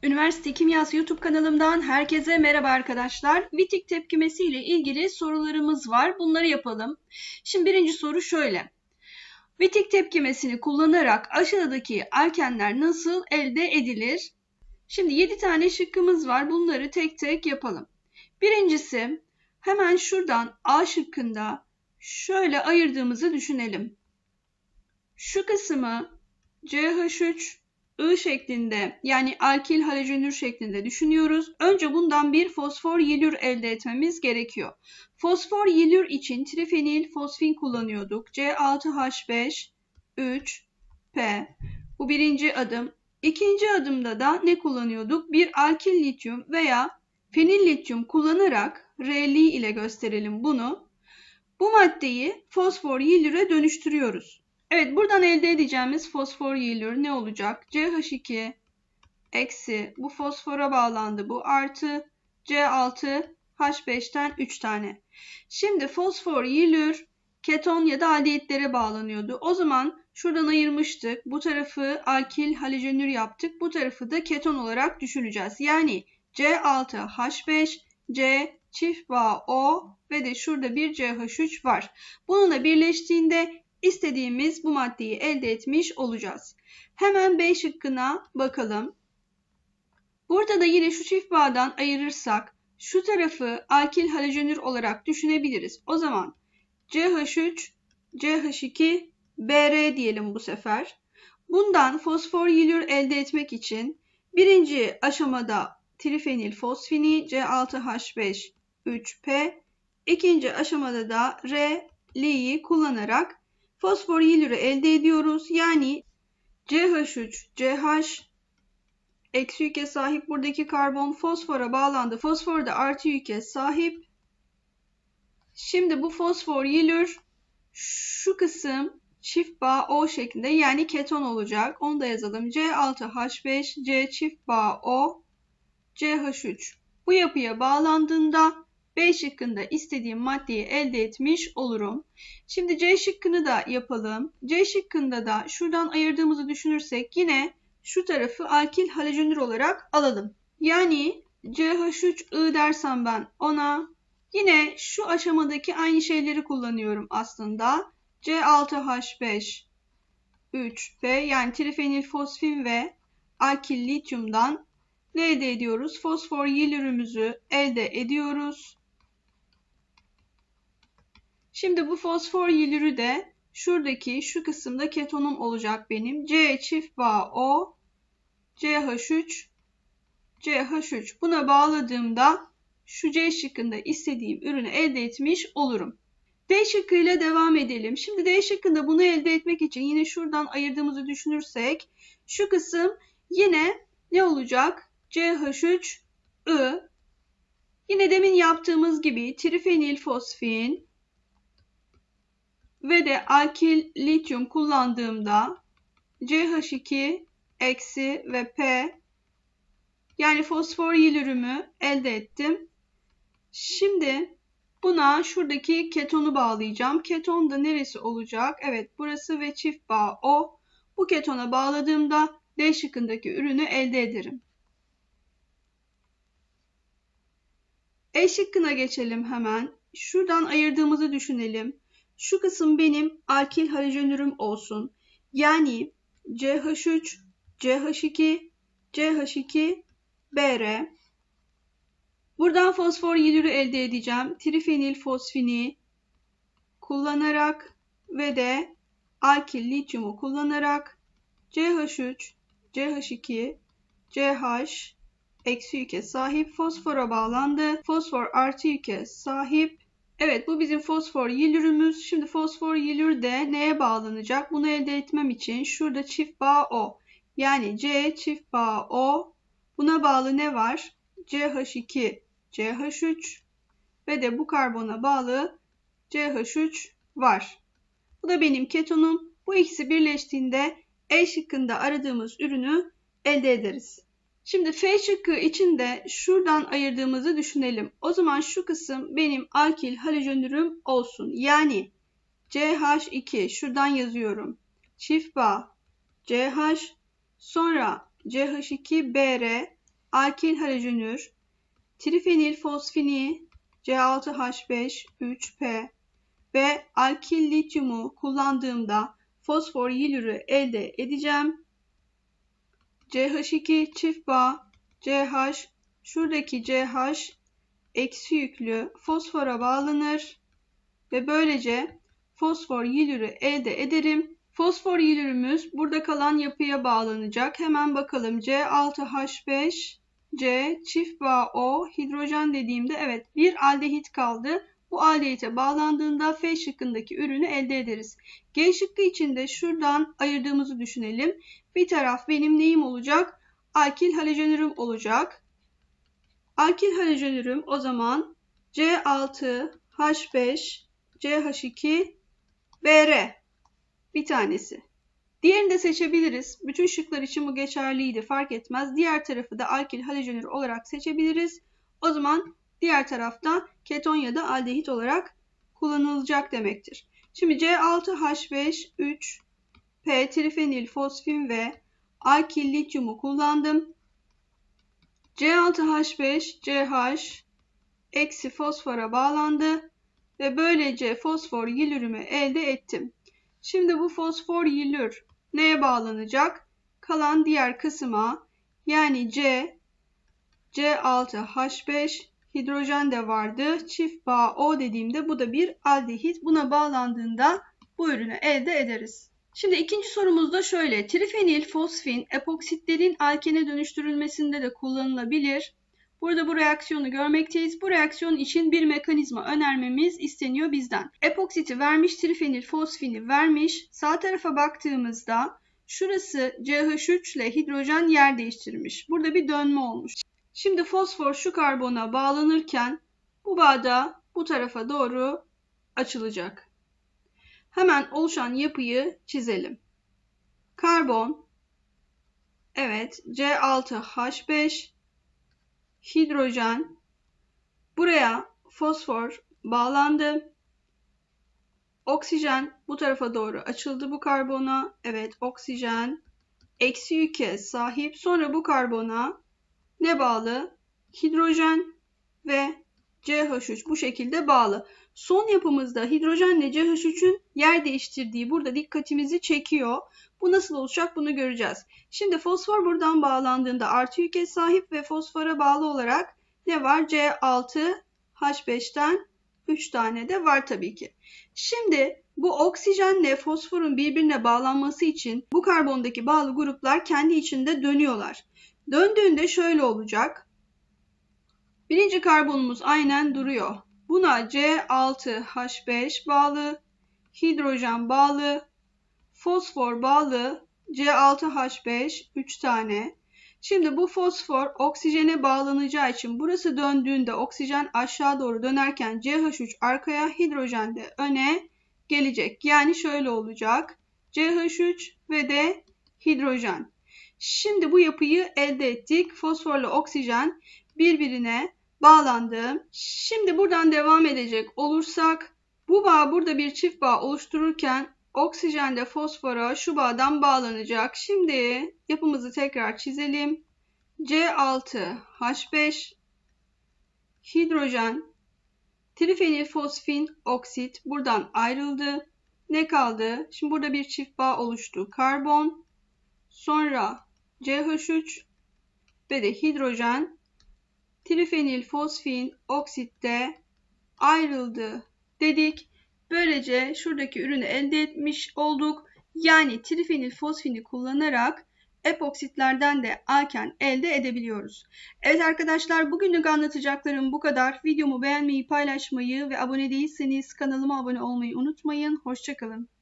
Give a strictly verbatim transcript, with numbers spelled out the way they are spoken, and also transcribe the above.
Üniversite Kimyası YouTube kanalımdan herkese merhaba arkadaşlar. Wittig tepkimesi ile ilgili sorularımız var. Bunları yapalım. Şimdi birinci soru şöyle. Wittig tepkimesini kullanarak aşağıdaki alkenler nasıl elde edilir? Şimdi yedi tane şıkkımız var. Bunları tek tek yapalım. Birincisi, hemen şuradan A şıkkında şöyle ayırdığımızı düşünelim. Şu kısmı C H üç I şeklinde, yani alkil halojenür şeklinde düşünüyoruz. Önce bundan bir fosfor yilür elde etmemiz gerekiyor. Fosfor yilür için trifenil fosfin kullanıyorduk. C altı H beş üç P. Bu birinci adım. İkinci adımda da ne kullanıyorduk? Bir alkil lityum veya fenil lityum kullanarak Rl ile gösterelim bunu. Bu maddeyi fosfor yilüre dönüştürüyoruz. Evet, buradan elde edeceğimiz fosfor yilür ne olacak? C H iki eksi, bu fosfora bağlandı, bu artı C altı H beşten üç tane. Şimdi fosfor yilür keton ya da aldehitlere bağlanıyordu. O zaman şuradan ayırmıştık. Bu tarafı alkil halojenür yaptık. Bu tarafı da keton olarak düşüneceğiz. Yani C altı H beş, C çift bağ O ve de şurada bir C H üç var. Bununla birleştiğinde istediğimiz bu maddeyi elde etmiş olacağız. Hemen B şıkkına bakalım. Burada da yine şu çift bağdan ayırırsak şu tarafı alkil halojenür olarak düşünebiliriz. O zaman C H üç, C H iki, B R diyelim bu sefer. Bundan fosfor yilür elde etmek için birinci aşamada trifenil fosfini C altı H beş üç P, ikinci aşamada da R L'yi kullanarak fosfor yilürü elde ediyoruz. Yani C H üç, C H eksi yüke sahip buradaki karbon fosfora bağlandı. Fosfor da artı yüke sahip. Şimdi bu fosfor yilür şu kısım çift bağ O şeklinde, yani keton olacak. Onu da yazalım. C altı H beş, C çift bağ O, C H üç. Bu yapıya bağlandığında B şıkkında istediğim maddeyi elde etmiş olurum. Şimdi C şıkkını da yapalım. C şıkkında da şuradan ayırdığımızı düşünürsek yine şu tarafı alkil halojenür olarak alalım. Yani C H üç I dersem ben ona, yine şu aşamadaki aynı şeyleri kullanıyorum aslında. C altı H beş üç P, yani trifenil fosfin ve alkil lityumdan ne elde ediyoruz? Fosfor yilürümüzü elde ediyoruz. Şimdi bu fosfor yilürü de şuradaki şu kısımda ketonum olacak benim. C çift bağ O, C H üç, C H üç. Buna bağladığımda şu C şıkkında istediğim ürünü elde etmiş olurum. D şıkkıyla devam edelim. Şimdi D şıkkında bunu elde etmek için yine şuradan ayırdığımızı düşünürsek şu kısım yine ne olacak? C H üç I. Yine demin yaptığımız gibi trifenil fosfin ve de alkil lityum kullandığımda C H iki eksi ve P, yani fosfor yilürümü elde ettim. Şimdi buna şuradaki ketonu bağlayacağım. Keton da neresi olacak? Evet, burası ve çift bağ O. Bu ketona bağladığımda D şıkkındaki ürünü elde ederim. E şıkkına geçelim hemen. Şuradan ayırdığımızı düşünelim. Şu kısım benim alkil halojenürüm olsun. Yani C H üç, C H iki, C H iki, B R. Buradan fosfor yilürü elde edeceğim. Trifenil fosfini kullanarak ve de alkil lityumu kullanarak C H üç, C H iki, C H eksi yüke sahip fosfora bağlandı. Fosfor artı yüke sahip. Evet, bu bizim fosfor yilürümüz. Şimdi fosfor yilür de neye bağlanacak? Bunu elde etmem için şurada çift bağ O. Yani C çift bağ O. Buna bağlı ne var? C H iki, C H üç ve de bu karbona bağlı C H üç var. Bu da benim ketonum. Bu ikisi birleştiğinde E şıkkında aradığımız ürünü elde ederiz. Şimdi F şıkkı için de şuradan ayırdığımızı düşünelim. O zaman şu kısım benim alkil halojenürüm olsun. Yani C H iki, şuradan yazıyorum. Çift bağ C H, sonra C H iki B R, alkil halojenür, trifenil fosfini C altı H beş üç P ve alkil lityumu kullandığımda fosfor yilürü elde edeceğim. C H iki çift bağ C H, şuradaki C H eksi yüklü fosfora bağlanır ve böylece fosfor yilürü elde ederim. Fosfor yilürümüz burada kalan yapıya bağlanacak. Hemen bakalım. C altı H beş C çift bağ O hidrojen dediğimde evet bir aldehit kaldı. Bu aldehite bağlandığında F şıkkındaki ürünü elde ederiz. G şıkkı için de şuradan ayırdığımızı düşünelim. Bir taraf benim neyim olacak? Alkil halojenürüm olacak. Alkil halojenürüm o zaman C altı H beş C H iki B R bir tanesi. Diğerini de seçebiliriz. Bütün şıklar için bu geçerliydi. Fark etmez. Diğer tarafı da alkil halojenür olarak seçebiliriz. O zaman diğer tarafta keton ya da aldehit olarak kullanılacak demektir. Şimdi C altı H beş üç P trifenil fosfin ve alkil lityumu kullandım. C altı H beş C H eksi fosfora bağlandı ve böylece fosfor yilürümü elde ettim. Şimdi bu fosfor yilür neye bağlanacak? Kalan diğer kısma yani C, C altı H beş hidrojen de vardı. Çift bağ O dediğimde bu da bir aldehit. Buna bağlandığında bu ürünü elde ederiz. Şimdi ikinci sorumuz da şöyle. Trifenil fosfin epoksitlerin alkene dönüştürülmesinde de kullanılabilir. Burada bu reaksiyonu görmekteyiz. Bu reaksiyon için bir mekanizma önermemiz isteniyor bizden. Epoksiti vermiş, trifenil fosfini vermiş. Sağ tarafa baktığımızda şurası C H üç ile hidrojen yer değiştirmiş. Burada bir dönme olmuş. Şimdi fosfor şu karbona bağlanırken bu bağda bu tarafa doğru açılacak. Hemen oluşan yapıyı çizelim. Karbon, evet C altı H beş, hidrojen, buraya fosfor bağlandı. Oksijen bu tarafa doğru açıldı bu karbona. Evet oksijen eksi yüke sahip. Sonra bu karbona ne bağlı? Hidrojen ve C H üç bu şekilde bağlı. Son yapımızda hidrojenle C H üçün yer değiştirdiği burada dikkatimizi çekiyor. Bu nasıl olacak bunu göreceğiz. Şimdi fosfor buradan bağlandığında artı yüke sahip ve fosfora bağlı olarak ne var? C altı H beşten üç tane de var tabii ki. Şimdi bu oksijenle fosforun birbirine bağlanması için bu karbondaki bağlı gruplar kendi içinde dönüyorlar. Döndüğünde şöyle olacak. Birinci karbonumuz aynen duruyor. Buna C altı H beş bağlı, hidrojen bağlı, fosfor bağlı, C altı H beş üç tane. Şimdi bu fosfor oksijene bağlanacağı için burası döndüğünde oksijen aşağı doğru dönerken C H üç arkaya, hidrojen de öne gelecek. Yani şöyle olacak. C H üç ve de hidrojen. Şimdi bu yapıyı elde ettik. Fosforla oksijen birbirine bağlandı. Şimdi buradan devam edecek olursak bu bağ burada bir çift bağ oluştururken oksijen de fosfora şu bağdan bağlanacak. Şimdi yapımızı tekrar çizelim. C altı H beş, hidrojen, trifenil fosfin oksit buradan ayrıldı. Ne kaldı? Şimdi burada bir çift bağ oluştu. Karbon, sonra C H üç ve de hidrojen, trifenil fosfin oksit de ayrıldı dedik. Böylece şuradaki ürünü elde etmiş olduk. Yani trifenil fosfini kullanarak epoksitlerden de alken elde edebiliyoruz. Evet arkadaşlar bugünlük anlatacaklarım bu kadar. Videomu beğenmeyi, paylaşmayı ve abone değilseniz kanalıma abone olmayı unutmayın. Hoşça kalın.